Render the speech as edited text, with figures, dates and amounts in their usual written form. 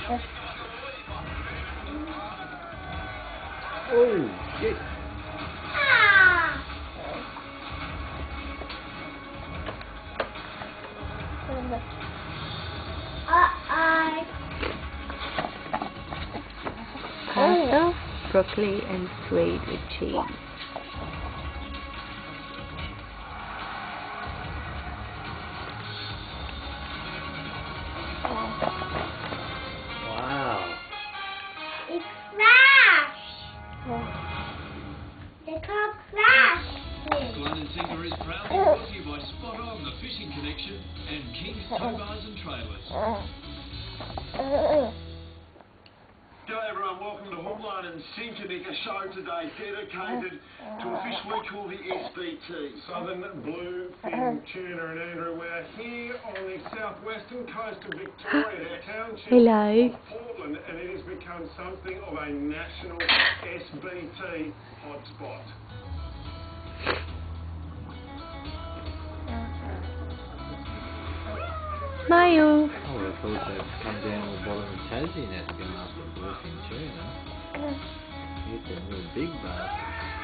Oh, shit. Pasta, broccoli and sweet with cheese. Wow. It crashed. The car crashed. Glen and Tinker is proudly brought to you by Spot On, the fishing connection, and King's Tow Bars and Trailers. G'day everyone, welcome to Hook, Line and Sinker, a show today dedicated to a fish we call the SBT. Southern Bluefin Tuna, and Andrew, we're here on the southwestern coast of Victoria, our township Hello. of Portland, and it has become something of a national SBT hotspot. Smile. I would have thought they'd come down to the bottom of Tassie now to go after bluefin tuna. You get them real big bastards.